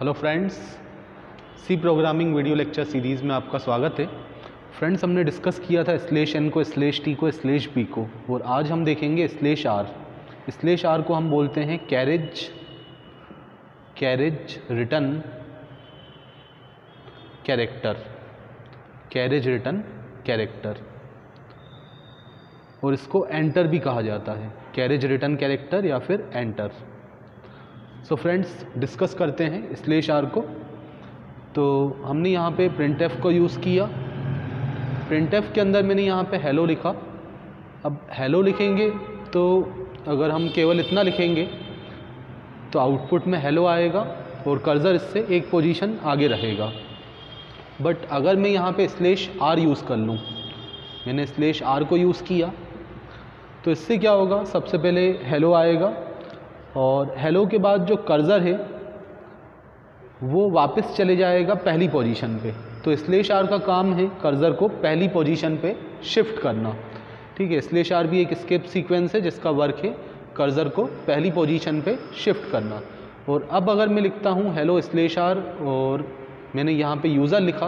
Hello friends, C programming video lecture series में आपका स्वागत है। फ्रेंड्स, हमने डिस्कस किया था /n को, /t को, /b को, और आज हम देखेंगे /r। /r को हम बोलते हैं कैरेज रिटर्न कैरेक्टर, और इसको एंटर भी कहा जाता है, कैरेज रिटर्न कैरेक्टर या फिर एंटर। सो फ्रेंड्स, डिस्कस करते हैं /r को। तो हमने यहाँ पे printf को यूज़ किया। printf के अंदर मैंने यहाँ पे हेलो लिखा। अब हेलो लिखेंगे तो अगर हम केवल इतना लिखेंगे तो आउटपुट में हेलो आएगा और कर्सर इससे एक पोजीशन आगे रहेगा। बट अगर मैं यहाँ पे /r यूज़ कर लूँ, मैंने /r को यूज़ किया, तो इससे क्या होगा, सबसे पहले हेलो आएगा और हेलो के बाद जो कर्सर है वो वापस चले जाएगा पहली पोजीशन पे। तो /r का काम है कर्सर को पहली पोजीशन पे शिफ्ट करना। ठीक है, /r भी एक एस्केप सीक्वेंस है जिसका वर्क है कर्सर को पहली पोजीशन पे शिफ्ट करना। और अब अगर मैं लिखता हूँ हेलो /r और मैंने यहाँ पे यूज़र लिखा,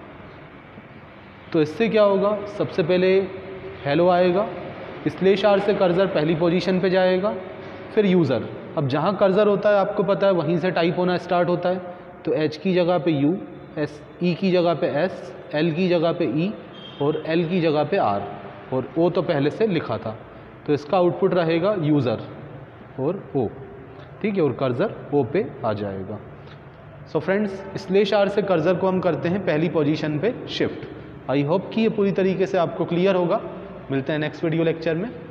तो इससे क्या होगा, सबसे पहले हेलो आएगा, /r से कर्सर पहली पोजीशन पे जाएगा, फिर यूज़र। अब जहाँ कर्सर होता है आपको पता है वहीं से टाइप होना स्टार्ट होता है। तो H की जगह पे U, E की जगह पे S, L की जगह पे E और L की जगह पे R, और O तो पहले से लिखा था। तो इसका आउटपुट रहेगा यूज़र और O। ठीक है, और कर्सर O पे आ जाएगा। सो फ्रेंड्स, /r से कर्सर को हम करते हैं पहली पोजीशन पे शिफ्ट। आई होप कि ये पूरी तरीके से आपको क्लियर होगा। मिलते हैं नेक्स्ट वीडियो लेक्चर में।